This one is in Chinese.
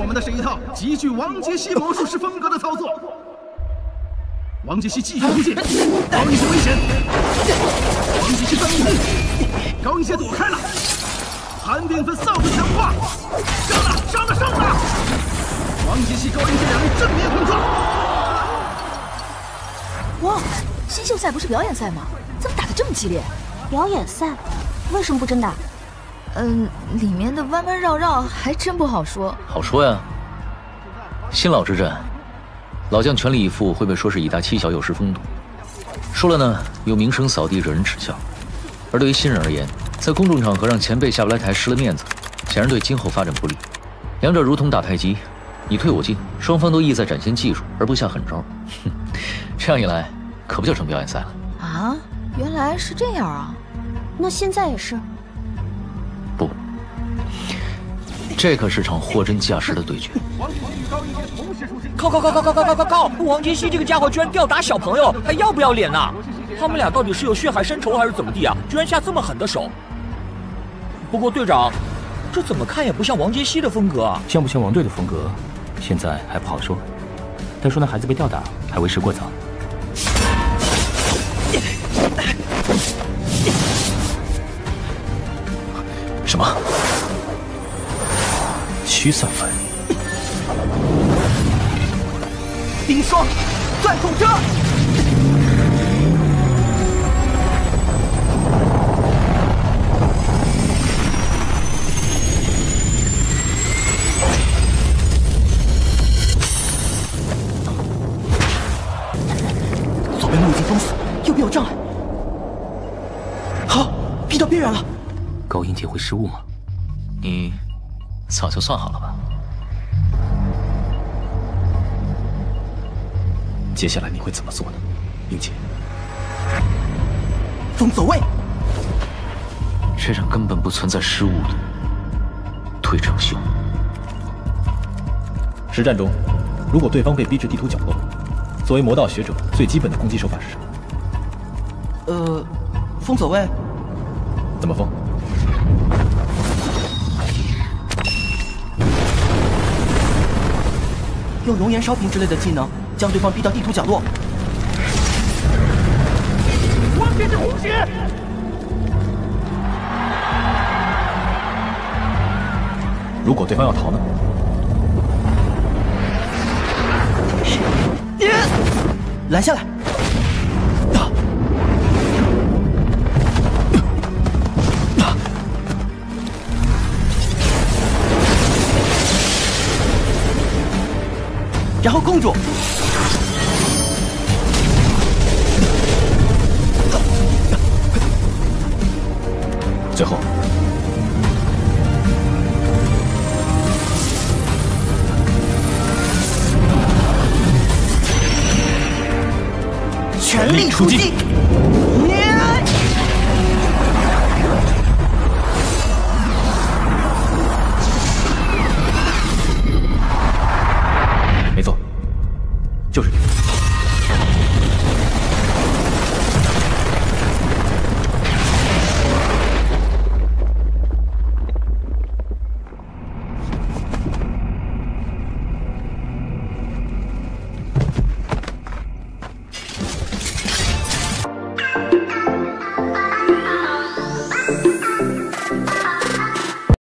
我们的是一套极具王杰希魔术师风格的操作。王杰希继续突进，高一些危险。王杰希翻空，高一些躲开了。寒冰分扫帚强化，上了！王杰希、高一些两人正面碰撞。 哇，新秀赛不是表演赛吗？怎么打得这么激烈？ 表演赛，为什么不真打？ 里面的弯弯绕绕还真不好说。 好说呀，新老之战。 老将全力以赴会被说是以大欺小，有失风度。输了呢，有名声扫地，惹人耻笑；而对于新人而言，在公众场合让前辈下不来台，失了面子，显然对今后发展不利。两者如同打太极，你退我进，双方都意在展现技术，而不下狠招。哼，这样一来，可不就成表演赛了？ 啊，原来是这样啊！ 那现在也是？ 不，这可是场货真价实的对决。 靠！王杰希这个家伙居然吊打小朋友，还要不要脸呐？他们俩到底是有血海深仇还是怎么地啊？居然下这么狠的手！不过队长，这怎么看也不像王杰希的风格啊！ 像不像王队的风格，现在还不好说。再说那孩子被吊打，还为时过早。 什么？ 驱散粉。 冰霜钻孔车， 左边路已经封死，右边有障碍。好，逼到边缘了。 高音节会失误吗？ 你早就算好了吧？ 接下来你会怎么做呢，英姐？ 风走位， 这场根本不存在失误的退场秀。 实战中，如果对方被逼至地图角落，作为魔道学者，最基本的攻击手法是什么？ 风走位。 怎么封？ 用熔岩烧瓶之类的技能。 将对方逼到地图角落。 光线是红血。 如果对方要逃呢？ 拦下来！然后控住。 最后， 全力出击！